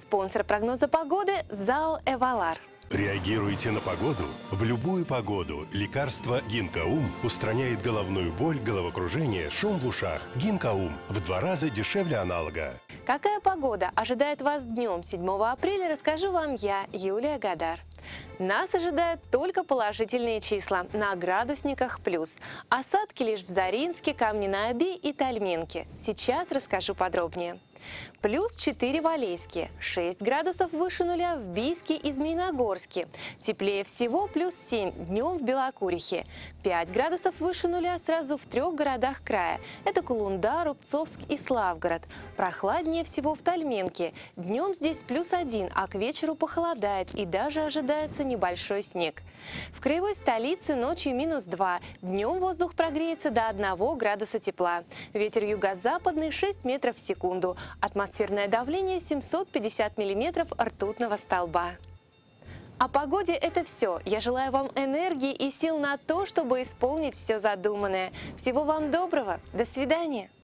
Спонсор прогноза погоды – ЗАО «Эвалар». Реагируйте на погоду. В любую погоду лекарство Гинкаум устраняет головную боль, головокружение, шум в ушах. Гинкаум в 2 раза дешевле аналога. Какая погода ожидает вас днем 7 апреля, расскажу вам я, Юлия Гадар. Нас ожидают только положительные числа, на градусниках плюс. Осадки лишь в Заринске, Камне-на-Оби и Тальминке. Сейчас расскажу подробнее. Плюс 4 в Алейске, 6 градусов выше нуля в Бийске и Змеиногорске. Теплее всего плюс 7 днем в Белокурихе. 5 градусов выше нуля сразу в 3 городах края. Это Кулунда, Рубцовск и Славгород. Прохладнее всего в Тальменке. Днем здесь плюс 1, а к вечеру похолодает и даже ожидается небольшой снег. В краевой столице ночью минус 2. Днем воздух прогреется до 1 градуса тепла. Ветер юго-западный 6 метров в секунду. Атмосферное давление 750 миллиметров ртутного столба. О погоде это все. Я желаю вам энергии и сил на то, чтобы исполнить все задуманное. Всего вам доброго. До свидания.